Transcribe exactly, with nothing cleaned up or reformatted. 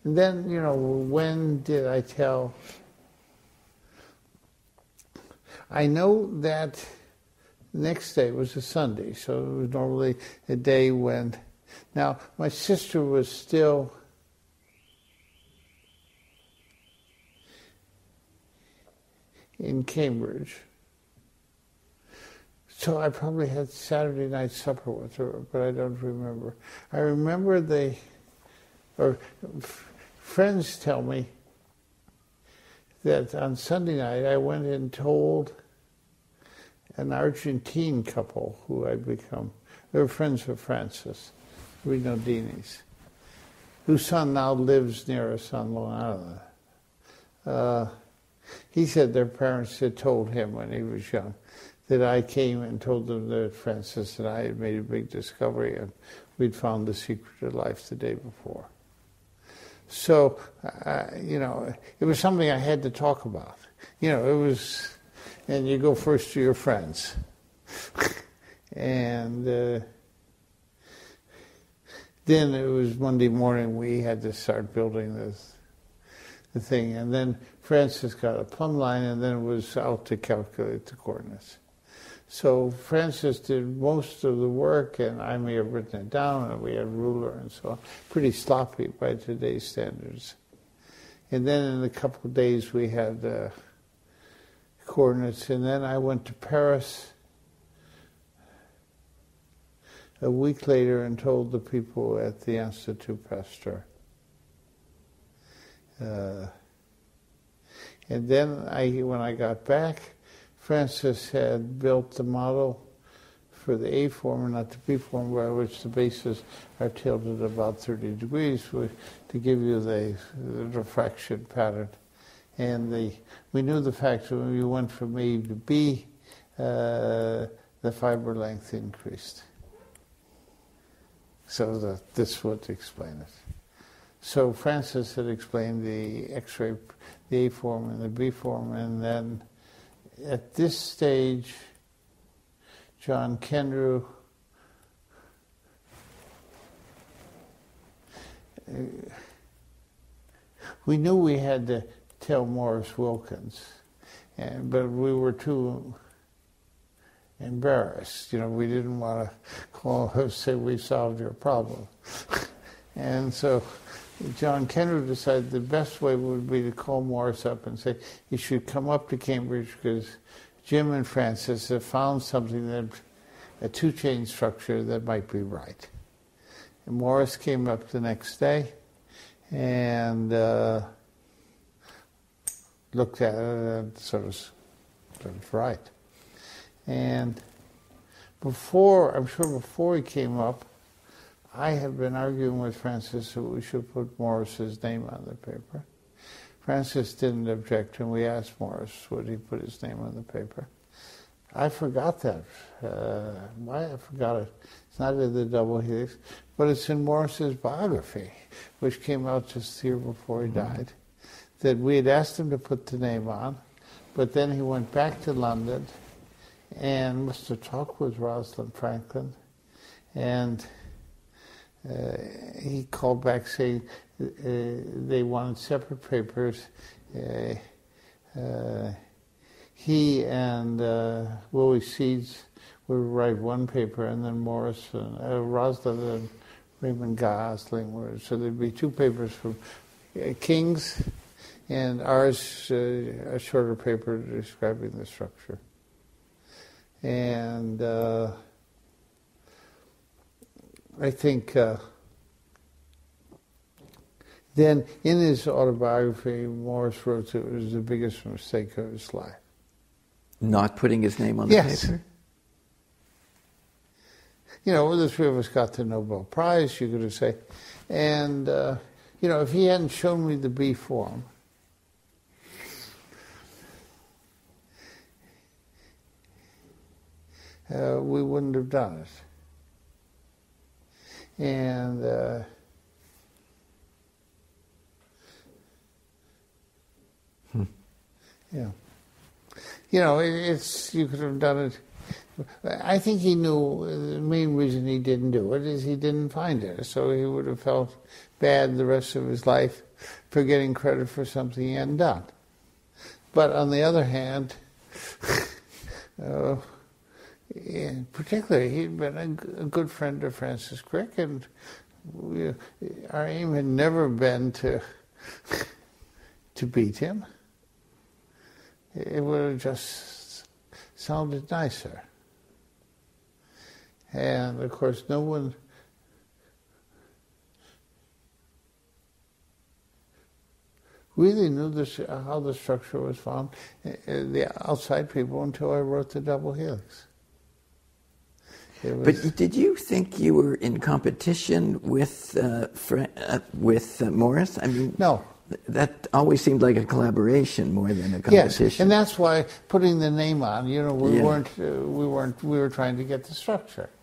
And then, you know, when did I tell? I know that the next day was a Sunday, so it was normally a day when... Now, my sister was still in Cambridge. So I probably had Saturday night supper with her, but I don't remember. I remember they, or f- friends tell me that on Sunday night I went and told an Argentine couple who I'd become, they were friends of Francis, Rinaldini's, whose son now lives near us on Long Island. Uh, he said their parents had told him when he was young that I came and told them that Francis and I had made a big discovery and we'd found the secret of life the day before. So, uh, you know, it was something I had to talk about. You know, it was, and you go first to your friends. and uh, then it was Monday morning, we had to start building this the thing. And then Francis got a plumb line, and then it was out to calculate the coordinates. So Francis did most of the work, and I may have written it down, and we had a ruler and so on. Pretty sloppy by today's standards. And then in a couple of days we had uh, coordinates, and then I went to Paris a week later and told the people at the Institute Pasteur. Uh, and then I, when I got back, Francis had built the model for the A form and not the B form, by which the bases are tilted about thirty degrees for, to give you the, the diffraction pattern. And the, we knew the fact that when you went from A to B, uh, the fiber length increased. So that this would explain it. So Francis had explained the X-ray, the A form and the B form, and then at this stage, John Kendrew uh, we knew we had to tell Maurice Wilkins, and, but we were too embarrassed. You know, we didn't want to call her, say we solved your problem. And so John Kendrew decided the best way would be to call Maurice up and say he should come up to Cambridge because Jim and Francis have found something, that a two-chain structure that might be right. And Maurice came up the next day and uh, looked at it and sort of said it's right. And before, I'm sure before he came up, I had been arguing with Francis that we should put Maurice's name on the paper. Francis didn't object, and we asked Maurice would he put his name on the paper. I forgot that. Uh, why I forgot it. It's not in the Double Helix, but it's in Maurice's biography, which came out just the year before he died, that we had asked him to put the name on, but then he went back to London and must have talked with Rosalind Franklin, and uh, he called back saying uh, they wanted separate papers. Uh, uh, he and uh, Willy Seeds would write one paper, and then Maurice and uh, Rosalind and Raymond Gosling were, so there'd be two papers from uh, King's, and ours, uh, a shorter paper describing the structure. And uh, I think uh, then in his autobiography, Maurice wrote that it was the biggest mistake of his life. Not putting his name on the yes. paper? You know, the three of us got the Nobel Prize, you could have said. And, uh, you know, if he hadn't shown me the B form, Uh, we wouldn't have done it. And uh, hmm. yeah, you know, it, it's you could have done it I think he knew the main reason he didn't do it is he didn't find it. So he would have felt bad the rest of his life for getting credit for something he hadn't done. But on the other hand, uh, yeah, particularly he'd been a, a good friend of Francis Crick, and we, our aim had never been to to beat him. It would have just sounded nicer. And of course, no one really knew this, how the structure was found, the outside people, until I wrote the Double Helix. But did you think you were in competition with uh, Fra- uh, with uh, Maurice? I mean, no. That always seemed like a collaboration more than a competition. Yes, and that's why putting the name on, you know, we yeah. weren't, uh, we weren't, we were trying to get the structure.